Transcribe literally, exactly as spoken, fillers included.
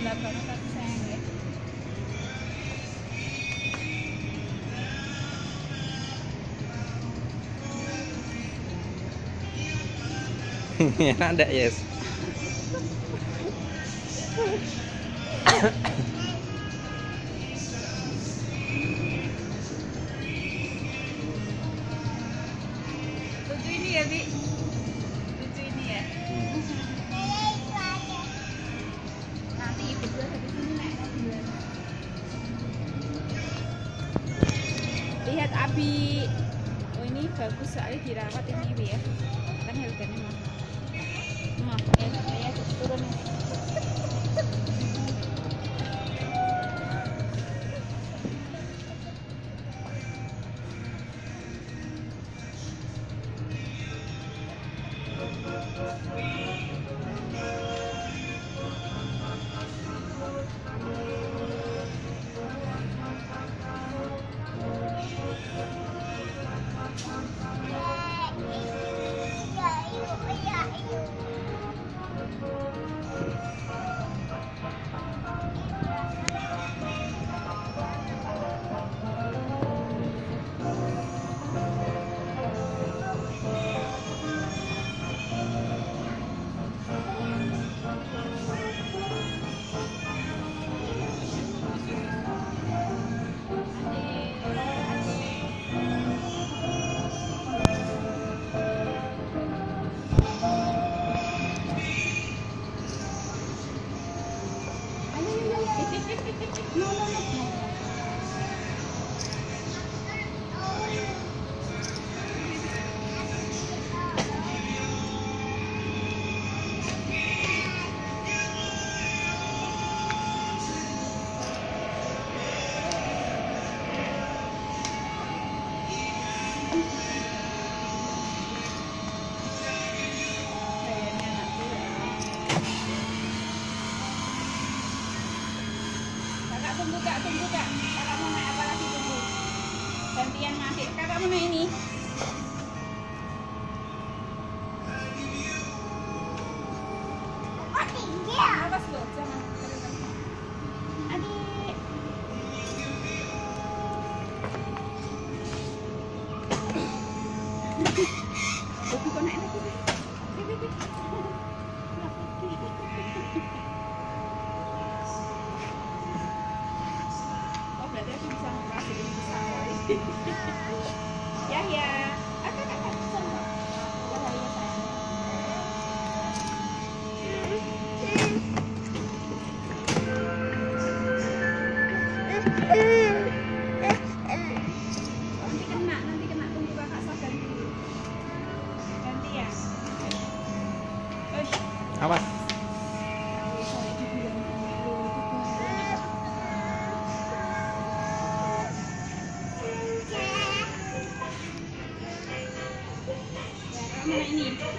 gelap banget tapi sayang ya. Enak enggak, Yes? Lucu ini ya, Bi. Lucu ini ya. Hmm. Nanti ibu gua habis ini naik mobil. Lihat Abi. Oh, ini bagus soalnya dirawat ini, Bi ya. Kan harganya mahal. Mah, ya, ya turun ya. No, no, no. Tunggu kak, tunggu kak. Kakak mau naik apa lagi, tunggu. Gantian masih. Kakak mau naik ini. Oh tinggi ya. Awas loh, jangan. Adik. Tapi kok naik lagi? Berarti aku bisa ngasih ini pesawat. Ya ya, aku kakak sama. Bahaya sayang. Nanti kena, nanti kena. Tunggu kakak sabar. Ganti ya. Awas. Mana ini?